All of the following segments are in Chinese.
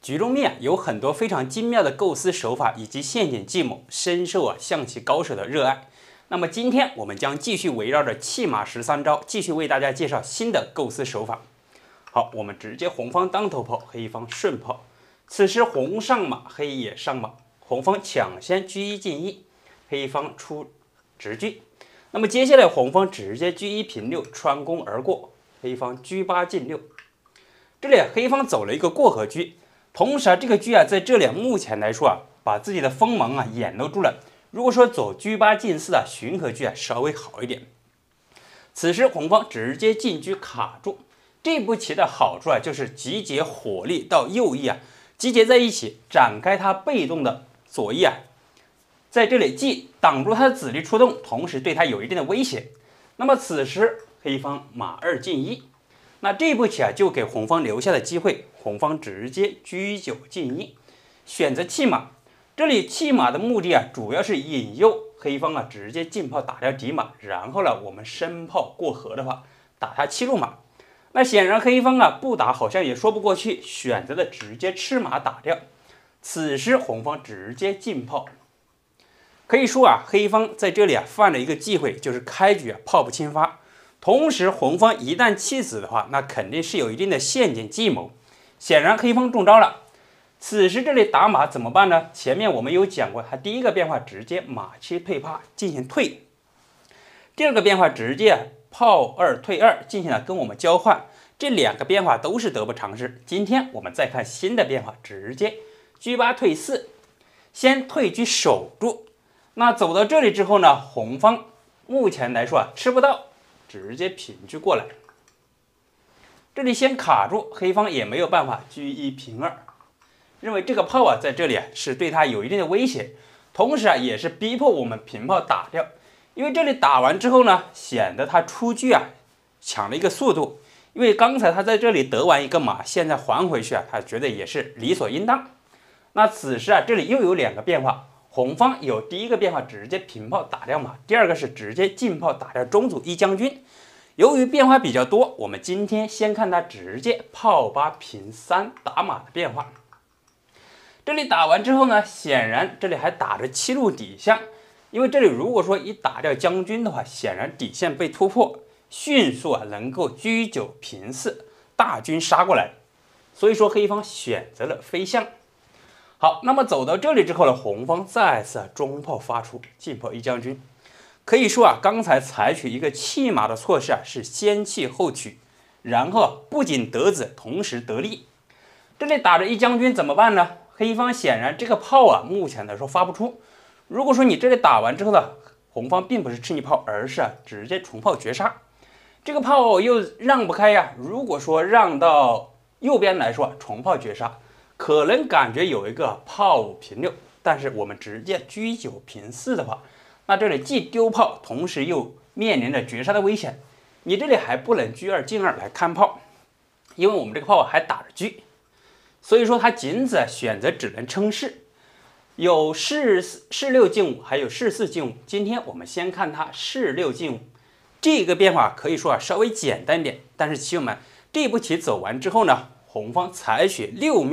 局中秘有很多非常精妙的构思手法以及陷阱计谋，深受象棋高手的热爱。那么今天我们将继续围绕着弃马13招，继续为大家介绍新的构思手法。好，我们直接红方当头炮，黑方顺炮。此时红上马，黑也上马，红方抢先车1进1，黑方出直车。那么接下来红方直接车1平6穿弓而过，黑方车8进6。这里黑方走了一个过河车，同时这个车在这里目前来说把自己的锋芒掩露住了。如果说走车8进4巡河车稍微好一点。此时红方直接进车卡住。这步棋的好处就是集结火力到右翼集结在一起，展开他被动的左翼在这里既挡住他的子力出动，同时对他有一定的威胁。那么此时黑方马2进1，那这步棋就给红方留下的机会，红方直接车9进1，选择弃马。这里弃马的目的主要是引诱黑方直接进炮打掉敌马，然后我们升炮过河的话，打他7路马。那显然黑方不打好像也说不过去，选择的直接吃马打掉。此时红方直接进炮，可以说黑方在这里犯了一个忌讳，就是开局炮不侵发。同时红方一旦弃子的话，那肯定是有一定的陷阱计谋。显然黑方中招了。此时这里打马怎么办呢？前面我们有讲过，他第一个变化直接马7退帕进行退，第二个变化直接炮2退2进行了跟我们交换，这两个变化都是得不偿失。今天我们再看新的变化，直接车8退4，先退车守住。那走到这里之后呢，红方目前来说吃不到，直接平车过来。这里先卡住，黑方也没有办法，车1平2，认为这个炮在这里是对他有一定的威胁，同时也是逼迫我们平炮打掉。因为这里打完之后呢，显得他出车抢了一个速度。因为刚才他在这里得完一个马，现在还回去他觉得也是理所应当。那此时这里又有两个变化，红方有第一个变化直接平炮打掉马，第二个是直接进炮打掉中组1将军。由于变化比较多，我们今天先看他直接炮8平3打马的变化。这里打完之后呢，显然这里还打着7路底象。因为这里如果说一打掉将军的话，显然底线被突破，迅速能够车9平4大军杀过来，所以说黑方选择了飞象。好，那么走到这里之后呢，红方再次中炮发出进炮1将军。可以说刚才采取一个弃马的措施是先弃后取，然后不仅得子，同时得利。这里打着1将军怎么办呢？黑方显然这个炮目前来说发不出。如果说你这里打完之后呢，红方并不是吃你炮，而是直接重炮绝杀。这个炮又让不开如果说让到右边来说，重炮绝杀，可能感觉有一个炮5平6，但是我们直接车9平4的话，那这里既丢炮，同时又面临着绝杀的危险。你这里还不能车2进2来看炮，因为我们这个炮还打着车，所以说他仅此选择只能称士。有士6进5，还有士4进5。今天我们先看他士6进5，这个变化可以说稍微简单一点。但是棋友们，这步棋走完之后呢，红方采取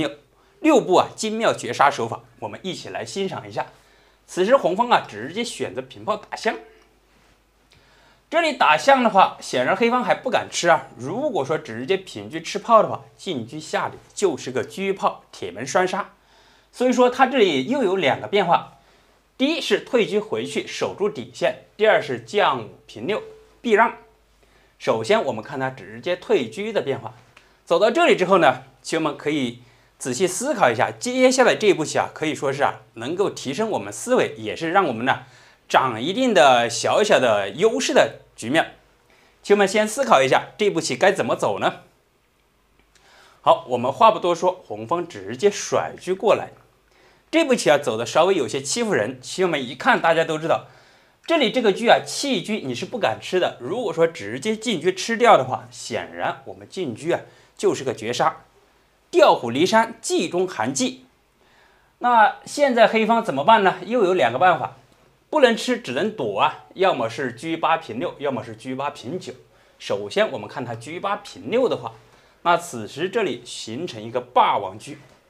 6步精妙绝杀手法，我们一起来欣赏一下。此时红方直接选择平炮打象。这里打象的话，显然黑方还不敢吃如果说直接平车吃炮的话，进车下里就是个车炮铁门双杀。所以说他这里又有两个变化，第一是退车回去守住底线，第二是将5平6避让。首先我们看他直接退车的变化。走到这里之后呢，棋友们可以仔细思考一下，接下来这一步棋可以说是能够提升我们思维，也是让我们长一定的小小的优势的局面。棋友们先思考一下这步棋该怎么走呢？好，我们话不多说，红方直接甩车过来。这步棋走的稍微有些欺负人，棋友们一看大家都知道，这里这个车弃车你是不敢吃的。如果说直接进车吃掉的话，显然我们进车就是个绝杀，调虎离山，计中含计。那现在黑方怎么办呢？又有两个办法，不能吃只能躲要么是车8平6，要么是车8平9。首先我们看他车8平6的话，那此时这里形成一个霸王车。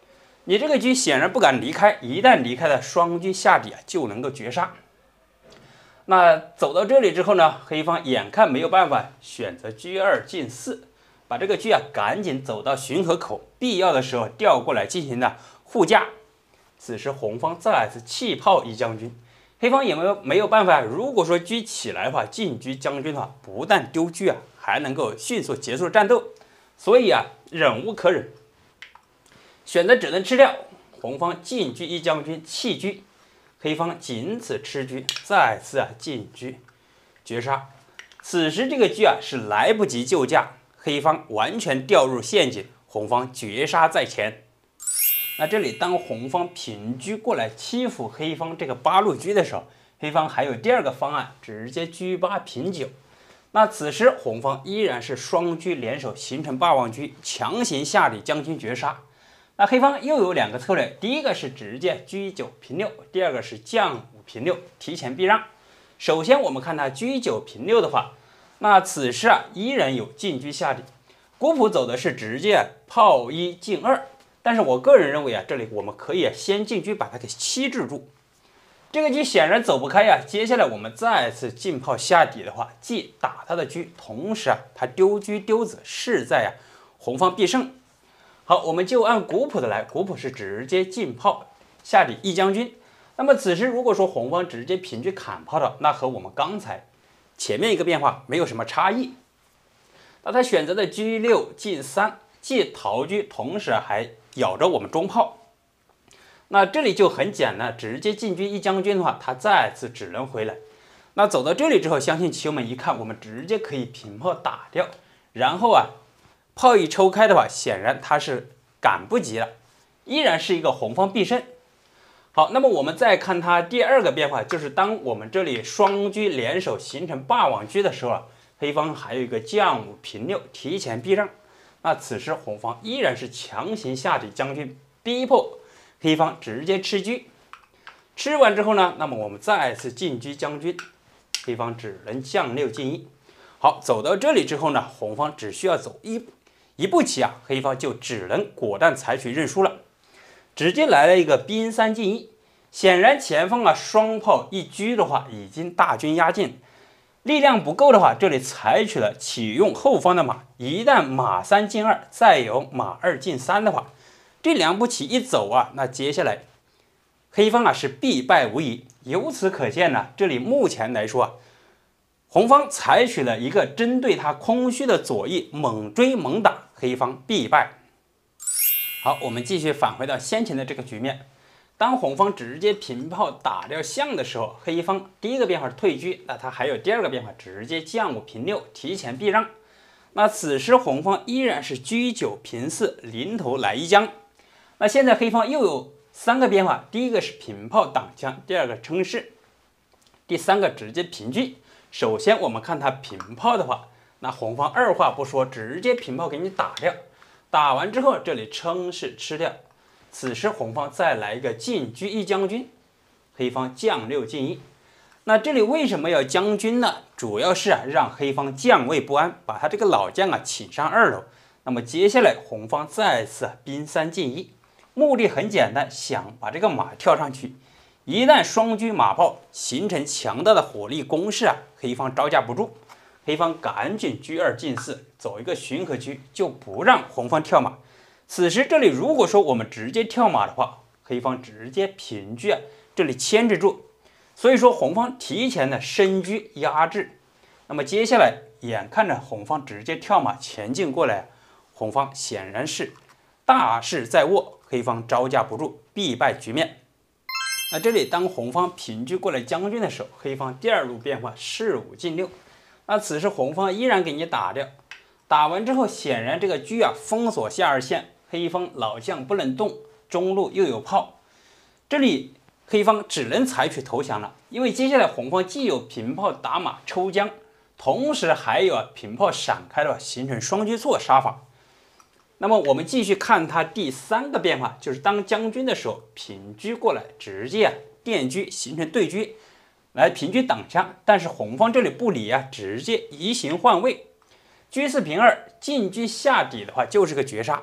你这个车显然不敢离开，一旦离开了，双车下底啊就能够绝杀。那走到这里之后呢，黑方眼看没有办法，选择车2进4，把这个车啊赶紧走到巡河口，必要的时候调过来进行了护驾。此时红方再次弃炮1将军，黑方也没有办法。如果说车起来的话，进车将军的话，不但丢车啊，还能够迅速结束战斗。所以啊，忍无可忍，选择只能吃掉。红方进车1将军弃车，黑方仅此吃车，再次啊进车绝杀。此时这个车啊是来不及救驾，黑方完全掉入陷阱，红方绝杀在前。那这里当红方平车过来欺负黑方这个8路车的时候，黑方还有第二个方案，直接车8平9。那此时红方依然是双车联手形成霸王车，强行下底将军绝杀。那黑方又有2个策略，第一个是直接车9平6，第二个是将5平6，提前避让。首先我们看他车9平6的话，那此时啊依然有进车下底，古朴走的是直接炮1进2。但是我个人认为啊，这里我们可以先进车把它给欺制住。这个车显然走不开呀，接下来我们再次进炮下底的话，既打他的车，同时啊他丢车丢子，势在红方必胜。好，我们就按古朴的来，古朴是直接进炮下底1将军。那么此时如果说红方直接平车砍炮的，那和我们刚才前面一个变化没有什么差异。那他选择的车6进3，既逃车，同时还咬着我们中炮。那这里就很简单，直接进车1将军的话，他再次只能回来。那走到这里之后，相信棋友们一看，我们直接可以平炮打掉，然后啊炮一抽开的话，显然他是赶不及了，依然是一个红方必胜。好，那么我们再看他第二个变化，就是当我们这里双车联手形成霸王车的时候啊，黑方还有一个将5平6，提前避让。那此时红方依然是强行下底将军，逼迫黑方直接吃车。吃完之后呢，那么我们再次进车将军，黑方只能将6进1。好，走到这里之后呢，红方只需要走一步棋啊，黑方就只能果断采取认输了，直接来了一个兵3进1。显然前方啊双炮一车的话，已经大军压境。力量不够的话，这里采取了启用后方的马，一旦马3进2，再有马2进3的话，这2步棋一走啊，那接下来黑方啊是必败无疑。由此可见呢，这里目前来说啊，红方采取了一个针对他空虚的左翼猛追猛打，黑方必败。好，我们继续返回到先前的这个局面。当红方直接平炮打掉象的时候，黑方第一个变化是退车，那他还有第二个变化，直接将5平6，提前避让。那此时红方依然是车9平4，临头来1将。那现在黑方又有3个变化，第一个是平炮挡将，第二个称势，第三个直接平车。首先我们看他平炮的话，那红方二话不说，直接平炮给你打掉。打完之后，这里称势吃掉。此时红方再来一个进车1将军，黑方将6进1。那这里为什么要将军呢？主要是让黑方将位不安，把他这个老将请上2楼。那么接下来红方再次兵3进1，目的很简单，想把这个马跳上去。一旦双车马炮形成强大的火力攻势黑方招架不住，黑方赶紧车2进4，走一个巡河车，就不让红方跳马。此时这里如果说我们直接跳马的话，黑方直接平车这里牵制住，所以说红方提前的升车压制。那么接下来眼看着红方直接跳马前进过来，红方显然是大势在握，黑方招架不住，必败局面。那这里当红方平车过来将军的时候，黑方第二路变化士5进6。那此时红方依然给你打掉，打完之后显然这个车封锁下2线，黑方老将不能动，中路又有炮，这里黑方只能采取投降了。因为接下来红方既有平炮打马抽将，同时还有平炮闪开的形成双车错杀法。那么我们继续看他第3个变化，就是当将军的时候平车过来，直接电车形成对车来平车挡将。但是红方这里不理直接移形换位，车4平2，进车下底的话就是个绝杀。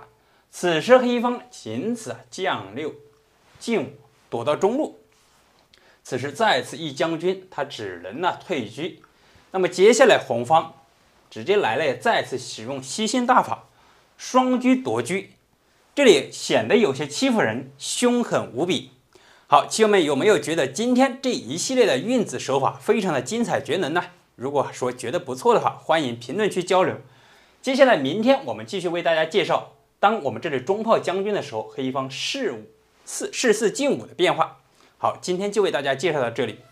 此时黑方仅此将6进5躲到中路，此时再次一将军，他只能退车。那么接下来红方直接来了，再次使用吸星大法，双车夺车，这里显得有些欺负人，凶狠无比。好，棋友们有没有觉得今天这一系列的运子手法非常的精彩绝伦呢？如果说觉得不错的话，欢迎评论区交流。接下来明天我们继续为大家介绍，当我们这里中炮将军的时候，黑方士4进5的变化。好，今天就为大家介绍到这里。